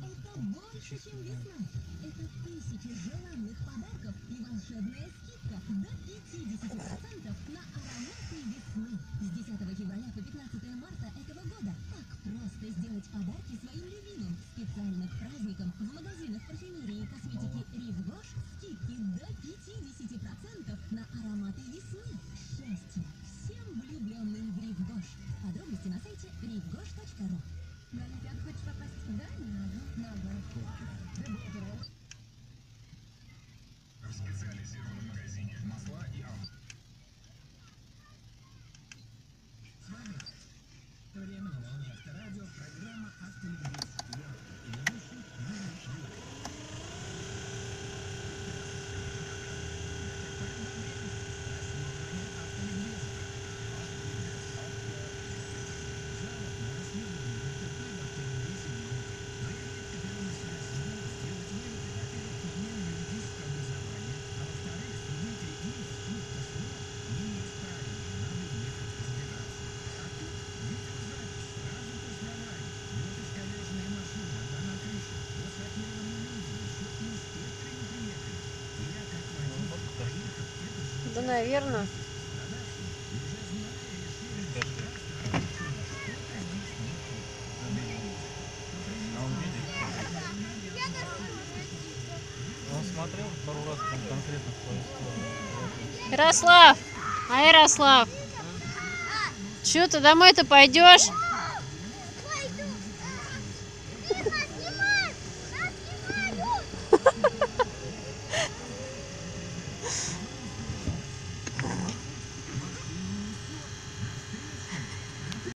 Это больше, чем весна. Это тысячи желанных подарков и волшебная скидка до 50% на ароматы весны. С 10 февраля по 15 марта этого года. Так просто сделать подарки своим любимым. Специально к праздникам в магазинах парфюмерии и косметики Рив Гош скидки до 50% на ароматы весны. Счастье всем влюбленным в Рив Гош. Подробности на сайте rivgosh.ru. На Олимпиаду хочешь попасть? Да, не надо. Надо. В специализированном магазине масла и С вами время на волне Авторадио, программа «Автолюбитель». Я и ведущий Юрий Юрий. Да, наверное. Он смотрел пару раз там конкретно в свою сторону. Ярослав! А Ярослав? Че, ты домой-то пойдешь?